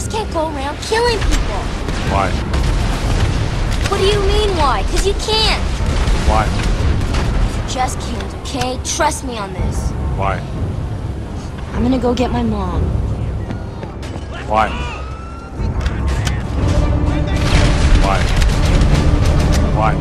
just can't go around killing people. Why? What do you mean why? 'Cause you can't. Why? You just can't, okay? Trust me on this. Why? I'm gonna go get my mom. Why? Why? Why?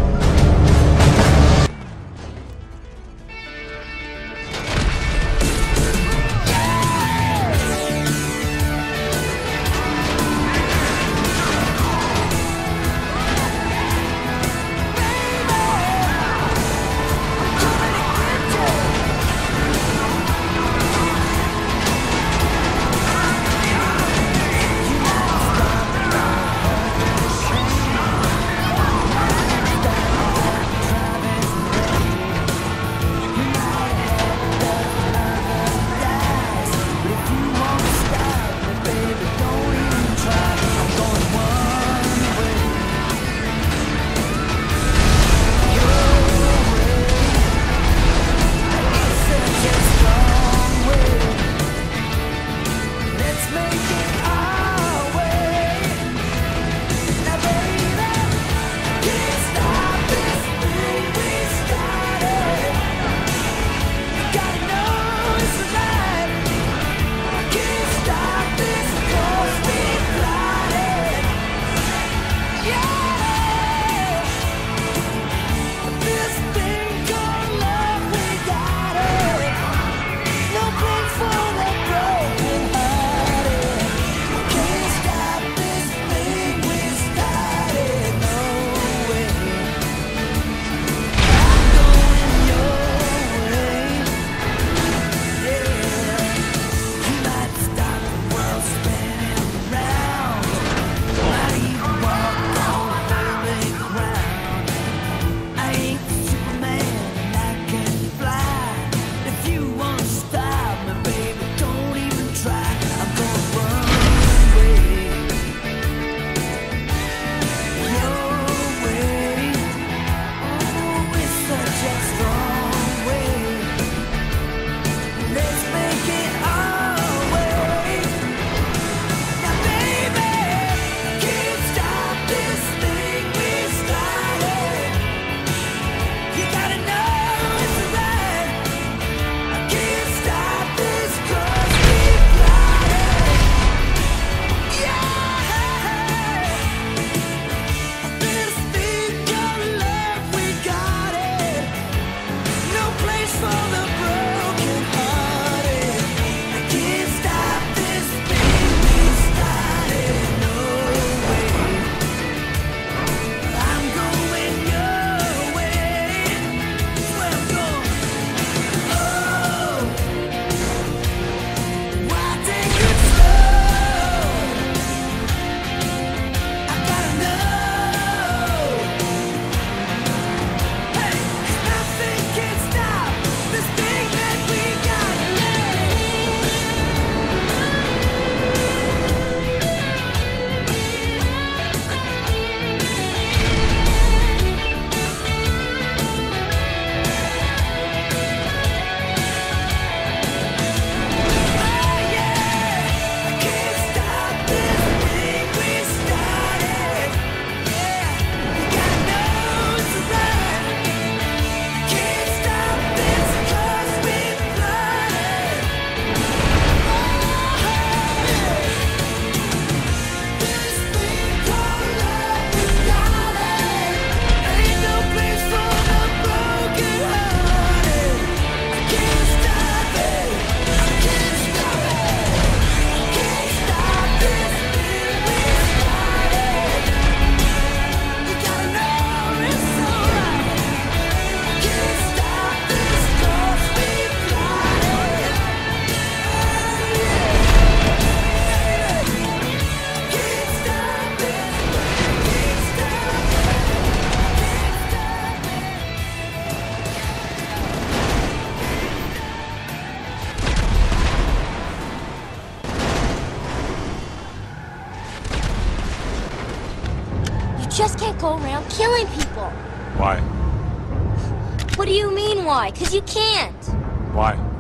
just can't go around killing people. Why? What do you mean why? 'Cause you can't. Why?